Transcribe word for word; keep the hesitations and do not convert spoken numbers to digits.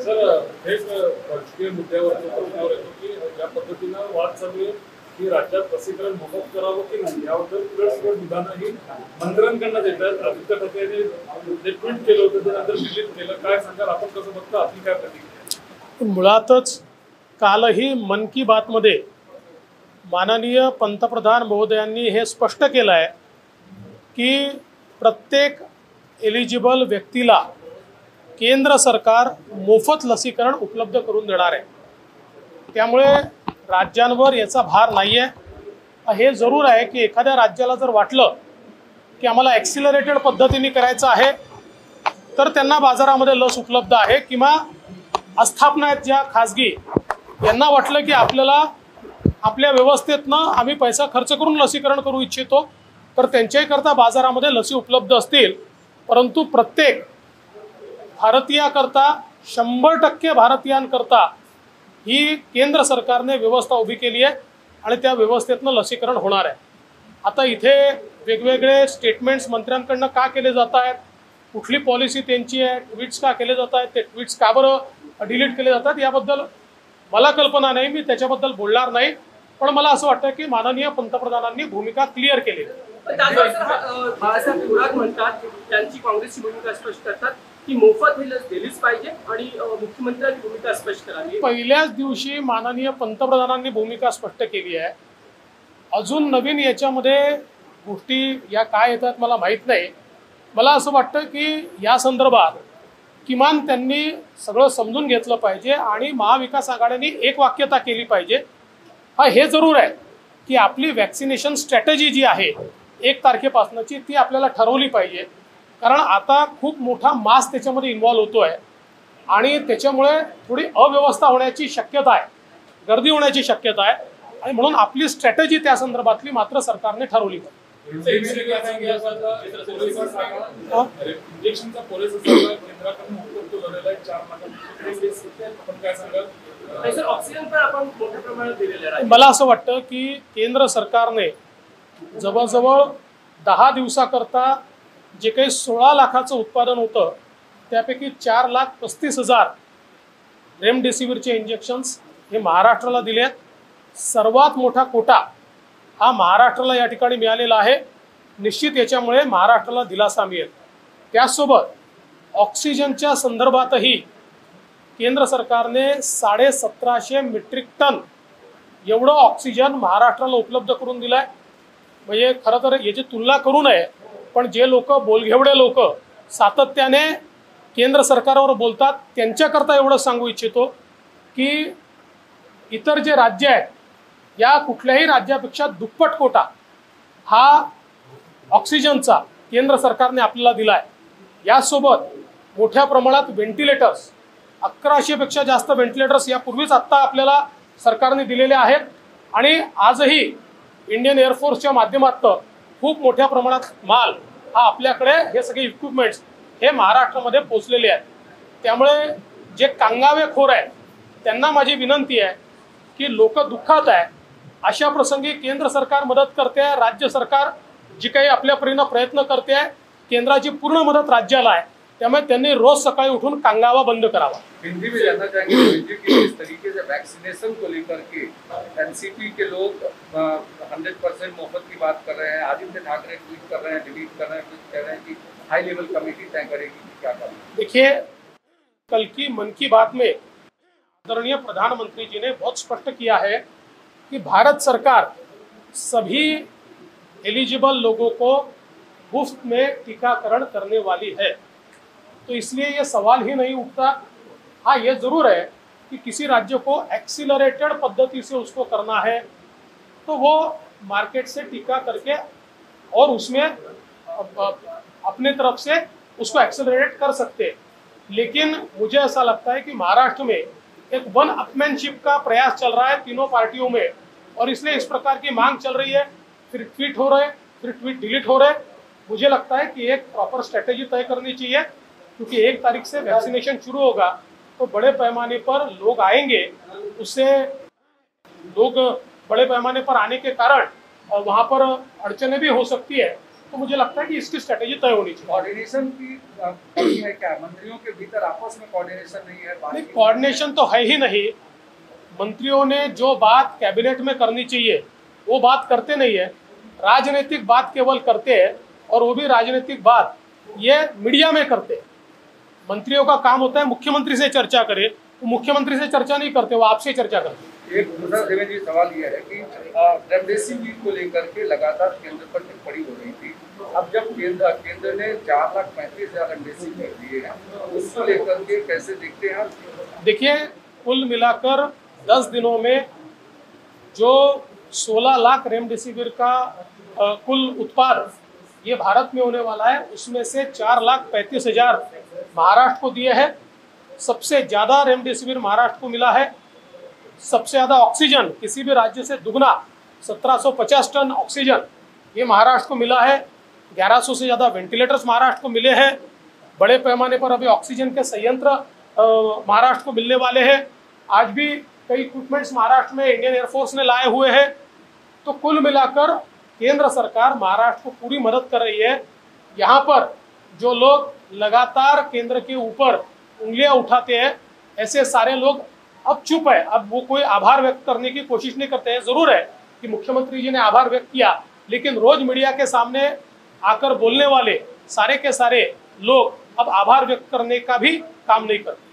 Sir थेट राजकीय मुद्द्यावरती प्रश्नावर येतो की ज्या पद्धतीनं वाद चालू आहे की राज्यात लसीकरण मोफत करावं की नाही याबद्दल उलट विधानं ही मंत्र्यांकडनं देतात. आदित्य ठाकरेंनी जे ट्विट केलं होतं ते नंतर डिलीट केलं. काय सांगाल, आपण कसं बघता, आपली काय प्रतिक्रिया? मुळातच कालही मन की बात मध्ये माननीय पंतप्रधान महोदयांनी हे स्पष्ट केलं आहे की प्रत्येक एलिजिबल व्यक्तीला केंद्र सरकार मोफत लसीकरण उपलब्ध करून देणार आहे. त्यामुळे राज्यांवर याचा भार नाही आहे. हे जरूर आहे की एखाद्या राज्याला जर वाटलं की आम्हाला ॲक्सिलरेटेड पद्धतीने करायचं आहे तर त्यांना बाजारामध्ये लस उपलब्ध आहे, किंवा आस्थापना आहेत ज्या खाजगी, यांना वाटलं की आपल्याला आपल्या व्यवस्थेतनं आम्ही पैसा खर्च करून लसीकरण करू इच्छितो तर त्यांच्याही करता बाजारामध्ये लसी उपलब्ध असतील. परंतु प्रत्येक भारतीयाकरता, शंभर टक्के भारतीयांकरता ही केंद्र सरकारने व्यवस्था उभी केली आहे आणि त्या व्यवस्थेतनं लसीकरण होणार आहे. आता इथे वेगवेगळे स्टेटमेंट्स मंत्र्यांकडनं का केले जात आहेत, कुठली पॉलिसी त्यांची आहे, ट्विट्स का केले जात आहेत, ते ट्विट्स का बरं डिलीट केले जातात याबद्दल मला कल्पना नाही, मी त्याच्याबद्दल बोलणार नाही. पण मला असं वाटतं की माननीय पंतप्रधानांनी भूमिका क्लिअर केली. बाळासाहेब थोरात म्हणतात, त्यांची काँग्रेसची भूमिका स्पष्ट करतात की मोफत ही लस दिलीच पाहिजे आणि मुख्यमंत्र्यांनी भूमिका स्पष्ट करावी. पहिल्याच दिवशी माननीय पंतप्रधानांनी भूमिका स्पष्ट केली आहे. अजून नवीन याच्यामध्ये गोष्टी या काय येतात मला माहीत नाही. मला असं वाटतं की या संदर्भात किमान त्यांनी सगळं समजून घेतलं पाहिजे आणि महाविकास आघाडीने एक वाक्यता केली पाहिजे. हा हे जरूर आहे की आपली वॅक्सिनेशन स्ट्रॅटेजी जी आहे एक तारखेपासूनची ती आपल्याला ठरवली पाहिजे, कारण आता खूप मोठा मास त्याच्यामध्ये इन्व्हॉल्व होतो आहे आणि त्याच्यामुळे थोडी अव्यवस्था होण्याची शक्यता आहे, गर्दी होण्याची शक्यता आहे आणि म्हणून आपली स्ट्रॅटेजी त्या संदर्भातली मात्र सरकारने ठरवली पाहिजे. मला असं वाटतं की केंद्र सरकारने जवळजवळ दहा दिवसाकरता जे काही सोळा लाखाचं उत्पादन होतं त्यापैकी चार लाख पस्तीस हजार रेमडेसिवीरचे इंजेक्शन्स हे महाराष्ट्राला दिले आहेत. सर्वात मोठा कोटा हा महाराष्ट्राला या ठिकाणी मिळालेला आहे. निश्चित याच्यामुळे महाराष्ट्राला दिलासा मिळेल. त्याचसोबत ऑक्सिजनच्या संदर्भातही केंद्र सरकारने साडे सतराशे मेट्रिक टन एवढं ऑक्सिजन महाराष्ट्राला उपलब्ध करून दिलं आहे. म्हणजे खरं तर याची तुलना करू नये, पण जे लोक बोलघेवडे लोक सातत्याने केंद्र सरकारवर बोलतात त्यांच्याकरता एवढं सांगू इच्छितो की इतर जे राज्य आहेत या कुठल्याही राज्यापेक्षा दुप्पट कोटा हा ऑक्सिजनचा केंद्र सरकारने आपल्याला दिला आहे. यासोबत मोठ्या प्रमाणात व्हेंटिलेटर्स, अकराशेपेक्षा जास्त व्हेंटिलेटर्स यापूर्वीच आत्ता आपल्याला सरकारने दिलेले आहेत आणि आजही इंडियन एअरफोर्सच्या माध्यमातून खूप मोठ्या प्रमाणात माल हा आपल्याकडे, हे सगळे इक्विपमेंट्स हे महाराष्ट्रामध्ये पोचलेले आहेत. त्यामुळे जे कांगावेखोर आहेत त्यांना माझी विनंती आहे की लोक दुःखात आहे, अशा प्रसंगी केंद्र सरकार मदत करते आहे, राज्य सरकार जी काही आपल्या परीने प्रयत्न करते आहे, केंद्राची पूर्ण मदत राज्याला आहे. त्यामुळे त्यांनी रोज सकाळी उठून कांगावा बंद करावा. हिंदी में जानना चाहेंगे कि इस तरीके से वैक्सीनेशन को लेकर के एनसीपी के लोग हंड्रेड परसेंट मुफ्त की बात कर रहे हैं. आदित्य ठाकरे ट्वीट कर रहे हैं, डिलीट कर रहे हैं, कुछ कह रहे हैं कि हाई लेवल कमेटी तय करेगी क्या करना. देखिए, कल की मन की बात में आदरणीय प्रधानमंत्री जी ने बहुत स्पष्ट किया है कि भारत सरकार सभी एलिजिबल लोगों को मुफ्त में टीकाकरण करने वाली है. तो इसलिए ये सवाल ही नहीं उठता. हाँ, ये जरूर है कि किसी राज्य को एक्सीलरेटेड पद्धति से उसको करना है तो वो मार्केट से टीका करके और उसमें अपने तरफ से उसको एक्सीलरेट कर सकते हैं. लेकिन मुझे ऐसा लगता है कि महाराष्ट्र में एक वन अपमैनशिप का प्रयास चल रहा है तीनों पार्टियों में, और इसलिए इस प्रकार की मांग चल रही है. फिर ट्वीट हो रहे, फिर ट्वीट डिलीट हो रहे. मुझे लगता है कि एक प्रॉपर स्ट्रेटेजी तय करनी चाहिए, क्योंकि एक तारीख से वैक्सीनेशन शुरू होगा तो बड़े पैमाने पर लोग आएंगे. उससे लोग बड़े पैमाने पर आने के कारण वहाँ पर अड़चने भी हो सकती है. तो मुझे लगता है कि इसकी स्ट्रेटेजी तय होनी चाहिए। कोऑर्डिनेशन की अ, कमी है क्या? मंत्रियों के भीतर आपस में कोऑर्डिनेशन नहीं है? नहीं, कोऑर्डिनेशन तो है ही नहीं। मंत्रियों ने जो बात कैबिनेट में करनी चाहिए वो बात करते नहीं है, राजनीतिक बात केवल करते हैं, और वो भी राजनीतिक बात ये मीडिया में करते हैं। मंत्रियों का काम होता है मुख्यमंत्री से चर्चा करे, वो मुख्यमंत्री से चर्चा नहीं करते, वो आपसे चर्चा करते। एक दूसरा देवेंद्र जी सवाल यह है कि रेमडेसिविर को लेकर के लगातार केंद्र पर टिप्पणी हो रही थी। अब जब केंद्र केंद्र ने चार लाख पैंतीस हजार रेमडेसिविर दिए हैं, उसको लेकर के कैसे देखते हैं? देखिए, कुल मिलाकर दस दिनों में जो सोलह लाख रेमडेसिविर का आ, कुल उत्पाद ये भारत में होने वाला है, उसमें से चार लाख पैंतीस हजार महाराष्ट्र को दिए हैं। सबसे ज़्यादा रेमडेसिविर महाराष्ट्र को मिला है। सबसे ज़्यादा ऑक्सीजन किसी भी राज्य से दुगना सत्रह सौ पचास टन ऑक्सीजन ये महाराष्ट्र को मिला है। ग्यारह सौ से ज़्यादा वेंटिलेटर्स महाराष्ट्र को मिले हैं। बड़े पैमाने पर अभी ऑक्सीजन के संयंत्र महाराष्ट्र को मिलने वाले हैं। आज भी कई इक्विपमेंट्स महाराष्ट्र में इंडियन एयरफोर्स ने लाए हुए हैं। तो कुल मिलाकर केंद्र सरकार महाराष्ट्र को पूरी मदद कर रही है। यहाँ पर जो लोग लगातार केंद्र के ऊपर उंगलियां उठाते हैं, ऐसे सारे लोग अब चुप है। अब वो कोई आभार व्यक्त करने की कोशिश नहीं करते हैं। जरूर है कि मुख्यमंत्री जी ने आभार व्यक्त किया, लेकिन रोज मीडिया के सामने आकर बोलने वाले सारे के सारे लोग अब आभार व्यक्त करने का भी काम नहीं करते।